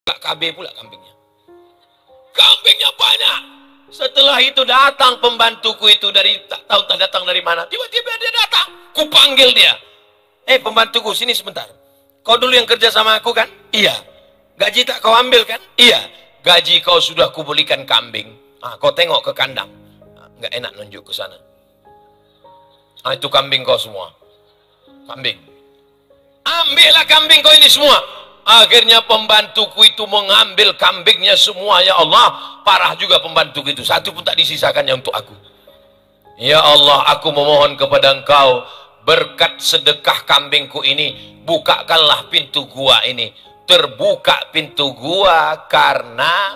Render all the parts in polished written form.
Tak KB pula kambingnya. Kambingnya banyak. Setelah itu datang pembantuku itu dari, tak tahu tak datang dari mana. Tiba-tiba dia datang. Kupanggil dia. Pembantuku, sini sebentar. Kau dulu yang kerja sama aku kan? Iya. Gaji tak kau ambil kan? Iya. Gaji kau sudah kubelikan kambing. Kau tengok ke kandang. Nggak enak nunjuk ke sana. Itu kambing kau semua. Kambing. Ambillah kambing kau ini semua. Akhirnya pembantuku itu mengambil kambingnya semua. Ya Allah, parah juga pembantuku itu. Satu pun tak disisakannya untuk aku. Ya Allah, aku memohon kepada Engkau, berkat sedekah kambingku ini, bukakanlah pintu gua ini. Terbuka pintu gua karena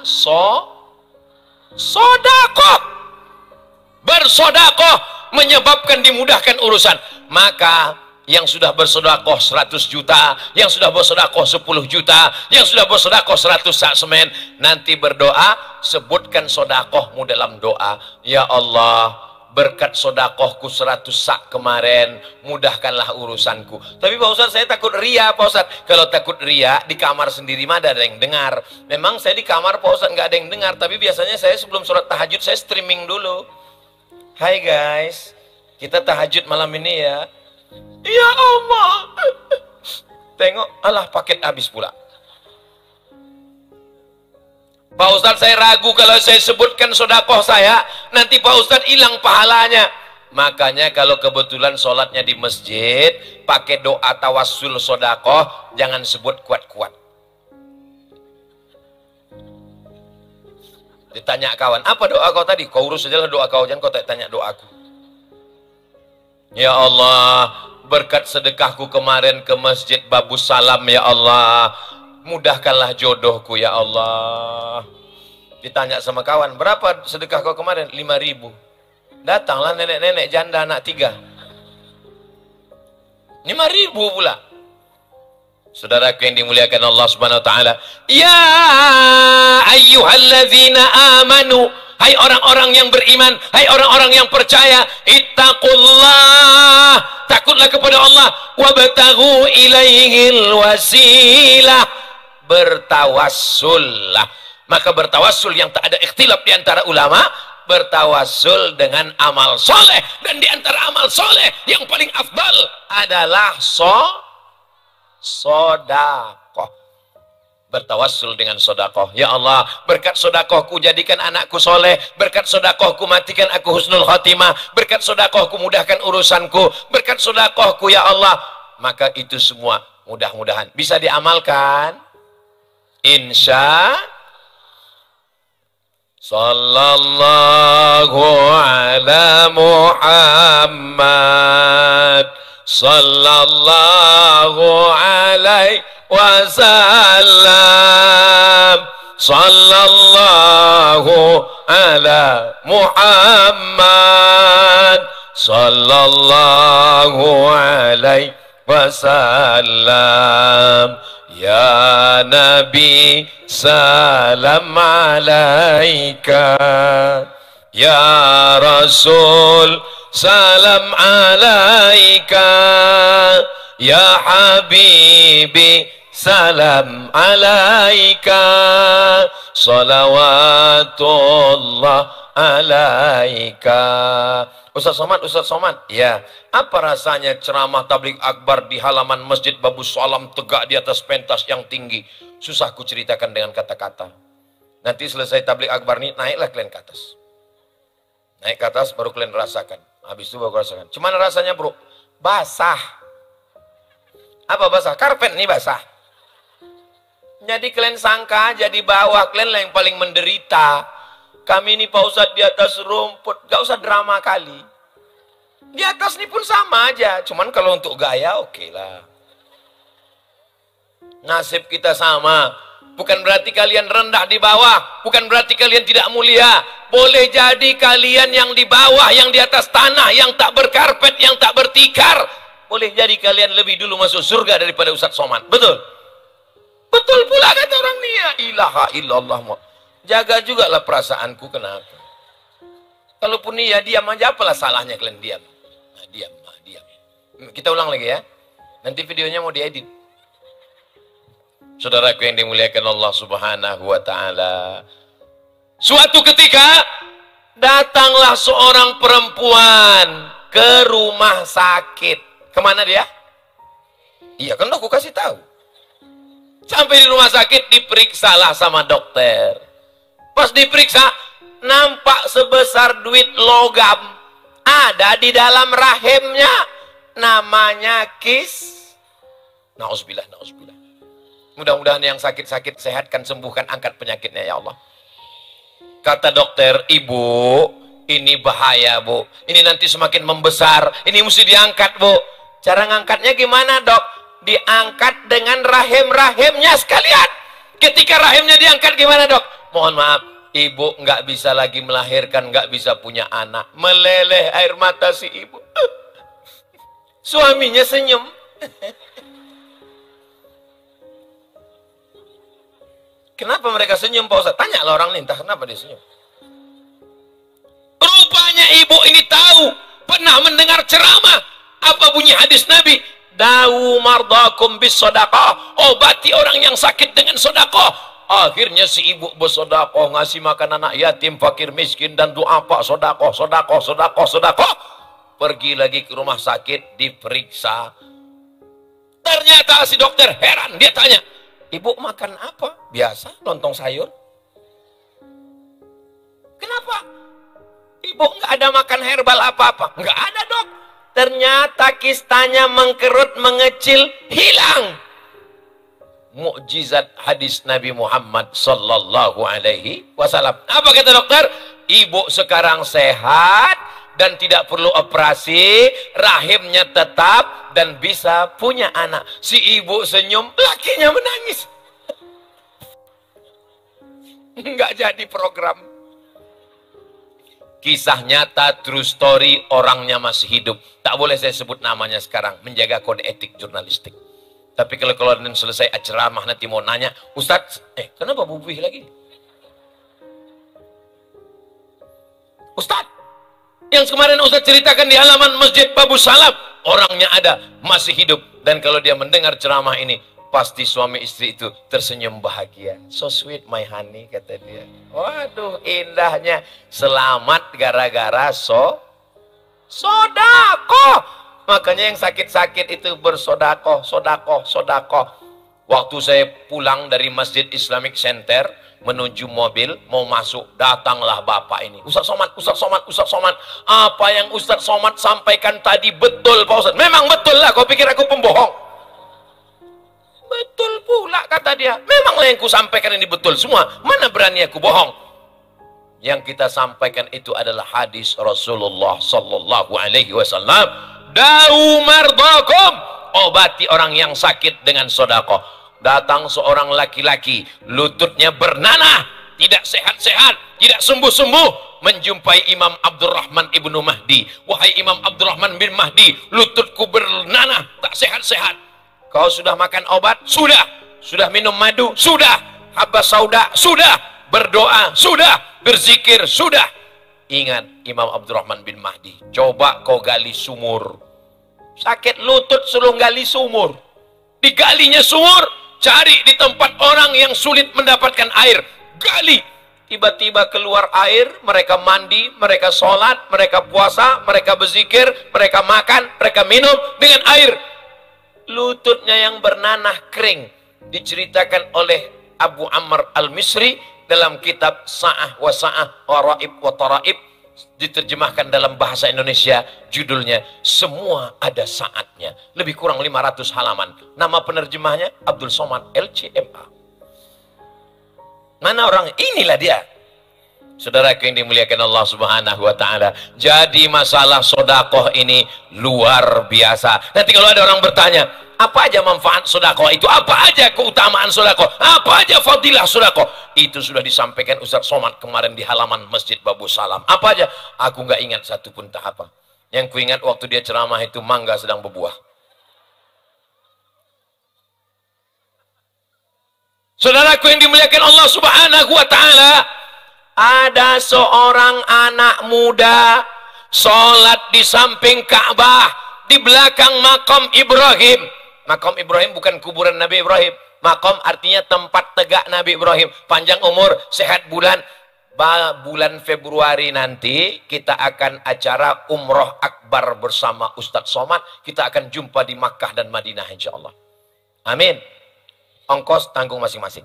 sodakoh. Bersodakoh menyebabkan dimudahkan urusan. Maka yang sudah bersodakoh 100 juta, yang sudah bersodakoh 10 juta, yang sudah bersodakoh 100 sak semen, nanti berdoa, sebutkan sodakohmu dalam doa. Ya Allah, berkat sodakohku 100 sak kemarin, mudahkanlah urusanku. Tapi Pak Ustadz, saya takut ria Pak Ustadz. Kalau takut ria, di kamar sendiri mah ada yang dengar. Memang saya di kamar Pak Ustadz nggak ada yang dengar, tapi biasanya saya sebelum sholat tahajud, saya streaming dulu. Hai guys, kita tahajud malam ini ya. Ya Allah. Tengok, alah paket habis pula. Pak Ustadz, saya ragu kalau saya sebutkan sodakoh saya, nanti Pak Ustadz hilang pahalanya. Makanya kalau kebetulan sholatnya di masjid, pakai doa tawassul sodakoh, jangan sebut kuat-kuat. Ditanya kawan, apa doa kau tadi? Kau urus sajalah doa kau, jangan kau tanya doaku. Ya Allah, berkat sedekahku kemarin ke Masjid Babus Salam, ya Allah, mudahkanlah jodohku, ya Allah. Ditanya sama kawan, berapa sedekah kau kemarin? 5.000. Datanglah nenek-nenek janda anak 3. 5.000 pula. Saudaraku yang dimuliakan Allah Subhanahu wa taala, ya ayyuhalladzina amanu, hai orang-orang yang beriman, hai orang-orang yang percaya, ittaqullah, takutlah kepada Allah, wabtaghu ilaihil wasilah, bertawassullah. Maka bertawassul yang tak ada ikhtilaf di antara ulama, bertawassul dengan amal soleh, dan di antara amal soleh yang paling afdal adalah sodakoh. Bertawassul dengan sodakoh. Ya Allah, berkat sodakohku jadikan anakku soleh, berkat sodakohku matikan aku husnul khotimah, berkat sodakohku mudahkan urusanku, berkat sodakohku ya Allah. Maka itu semua mudah-mudahan bisa diamalkan, insya. Sallallahu ala Muhammad, sallallahu alaihi wasallam, sallallahu ala Muhammad, sallallahu alaihi wasallam. Ya Nabi, salam alaika. Ya Rasul, salam alaika. Ya Habibi, salam alaika. Salawatullah alaika. Ustaz Somad, ya. Apa rasanya ceramah tabligh akbar di halaman Masjid Babus Salam, tegak di atas pentas yang tinggi? Susah ku ceritakan dengan kata-kata. Nanti selesai tabligh akbar ini, naiklah kalian ke atas. Naik ke atas baru kalian rasakan. Habis itu baru rasakan. Cuman rasanya bro, basah. Apa basah? Karpet nih basah. Jadi kalian sangka aja di bawah kalian lah yang paling menderita. Kami ini Pak Ustadz di atas rumput, gak usah drama kali. Di atas ini pun sama aja, cuman kalau untuk gaya oke lah. Nasib kita sama. Bukan berarti kalian rendah di bawah, bukan berarti kalian tidak mulia. Boleh jadi kalian yang di bawah, yang di atas tanah, yang tak berkarpet, yang tak bertikar, boleh jadi kalian lebih dulu masuk surga daripada Ustadz Somad. Betul? Betul pula kata orang ni, ya ilaha illallah. Jaga juga lah perasaanku, kenapa? Kalaupun iya, diam aja, apalah salahnya kalian diam. Nah, diam. Kita ulang lagi ya. Nanti videonya mau diedit. Saudaraku yang dimuliakan Allah Subhanahu wa taala. Suatu ketika datanglah seorang perempuan ke rumah sakit. Kemana dia? Iya kan aku kasih tahu. Sampai di rumah sakit diperiksalah sama dokter. Pas diperiksa, nampak sebesar duit logam ada di dalam rahimnya. Namanya kis. Nauzubillah, nauzubillah. Mudah-mudahan yang sakit-sakit sehatkan, sembuhkan, angkat penyakitnya ya Allah. Kata dokter, ibu, ini bahaya bu. Ini nanti semakin membesar. Ini mesti diangkat bu. Cara ngangkatnya gimana dok? Diangkat dengan rahim-rahimnya sekalian. Ketika rahimnya diangkat gimana dok? Mohon maaf, ibu nggak bisa lagi melahirkan, nggak bisa punya anak. Meleleh air mata si ibu. Suaminya senyum. Kenapa mereka senyum Pak Ustaz? Tanyalah orang ini, entah kenapa dia senyum. Rupanya ibu ini tahu, pernah mendengar ceramah. Apa bunyi hadis Nabi? Dawu mardakum bis sodaqah. Obati orang yang sakit dengan sodaqah. Akhirnya si ibu bersodakoh, ngasih makan anak yatim, fakir, miskin, dan doa pak sodakoh, sodakoh, sodakoh, sodakoh. Pergi lagi ke rumah sakit, diperiksa. Ternyata si dokter heran, dia tanya, ibu makan apa? Biasa, lontong sayur. Kenapa? Ibu nggak ada makan herbal apa-apa? Nggak ada dok. Ternyata kistanya mengkerut, mengecil, hilang. Mukjizat hadis Nabi Muhammad sallallahu alaihi wasallam. Apa kata dokter? Ibu sekarang sehat dan tidak perlu operasi, rahimnya tetap dan bisa punya anak. Si ibu senyum, lakinya menangis. Enggak jadi program. Kisah nyata, true story, orangnya masih hidup. Tak boleh saya sebut namanya sekarang, menjaga kode etik jurnalistik. Tapi kalau selesai ceramah nanti mau nanya, Ustadz, kenapa bubuih lagi? Ustadz, yang kemarin Ustadz ceritakan di halaman Masjid Babu Salam, orangnya ada, masih hidup. Dan kalau dia mendengar ceramah ini, pasti suami istri itu tersenyum bahagia. So sweet my honey, kata dia. Waduh, indahnya. Selamat gara-gara sodakoh. Makanya yang sakit-sakit itu bersodakoh, sodakoh, sodakoh. Waktu saya pulang dari Masjid Islamic Center, menuju mobil, mau masuk, datanglah bapak ini. Ustaz Somad, Ustaz Somad, Ustaz Somad. Apa yang Ustaz Somad sampaikan tadi betul Pak Ustaz? Memang betul lah, kau pikir aku pembohong? Betul pula kata dia. Memanglah yang ku sampaikan ini betul semua. Mana berani aku bohong? Yang kita sampaikan itu adalah hadis Rasulullah sallallahu alaihi wasallam. Da'u mardakum. Obati orang yang sakit dengan sedekah. Datang seorang laki-laki, lututnya bernanah, tidak sehat-sehat, tidak sembuh-sembuh, menjumpai Imam Abdurrahman ibnu Mahdi. Wahai Imam Abdurrahman bin Mahdi, lututku bernanah, tak sehat-sehat. Kau sudah makan obat? Sudah. Sudah minum madu? Sudah. Habas sauda? Sudah. Berdoa? Sudah. Berzikir? Sudah. Ingat Imam Abdurrahman bin Mahdi. Coba kau gali sumur. Sakit lutut suruh gali sumur. Digalinya sumur, cari di tempat orang yang sulit mendapatkan air. Gali. Tiba-tiba keluar air, mereka mandi, mereka sholat, mereka puasa, mereka berzikir, mereka makan, mereka minum dengan air. Lututnya yang bernanah kering diceritakan oleh Abu Amr Al-Misri dalam kitab Sa'ah wa Sa'ah wa Ra'ib wa Taraib, diterjemahkan dalam bahasa Indonesia, judulnya Semua Ada Saatnya, lebih kurang 500 halaman. Nama penerjemahnya Abdul Somad LCMA. Mana orang? Inilah dia. Saudaraku yang dimuliakan Allah Subhanahu wa taala. Jadi masalah sedekah ini luar biasa. Nanti kalau ada orang bertanya, apa aja manfaat sedekah itu? Apa aja keutamaan sedekah? Apa aja fadilah sedekah? Itu sudah disampaikan Ustaz Somad kemarin di halaman Masjid Babu Salam. Apa aja? Aku nggak ingat satu pun tak apa. Yang ku ingat waktu dia ceramah itu mangga sedang berbuah. Saudaraku yang dimuliakan Allah Subhanahu wa taala, ada seorang anak muda sholat di samping Ka'bah, di belakang makam Ibrahim. Makam Ibrahim bukan kuburan Nabi Ibrahim. Makom artinya tempat tegak Nabi Ibrahim. Panjang umur, sehat bulan. Bulan Februari nanti kita akan acara Umroh Akbar bersama Ustadz Somad. Kita akan jumpa di Makkah dan Madinah insya Allah. Amin. Ongkos tanggung masing-masing.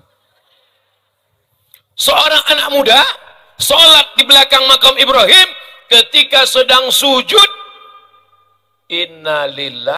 Seorang anak muda sholat di belakang makam Ibrahim, ketika sedang sujud, inna lillahi